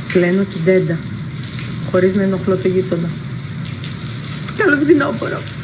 Κλαίνω την τέντα, χωρίς να ενοχλώ το γείτονα. Καλό φθινόπωρο.